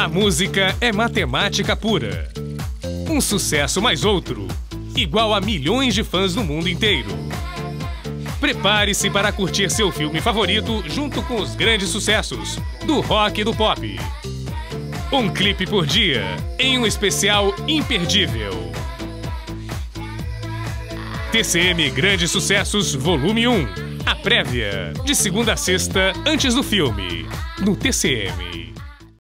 A música é matemática pura. Um sucesso mais outro, igual a milhões de fãs no mundo inteiro. Prepare-se para curtir seu filme favorito junto com os grandes sucessos do rock e do pop. Um clipe por dia, em um especial imperdível. TCM Grandes Sucessos Volume 1. A prévia, de segunda a sexta, antes do filme, no TCM.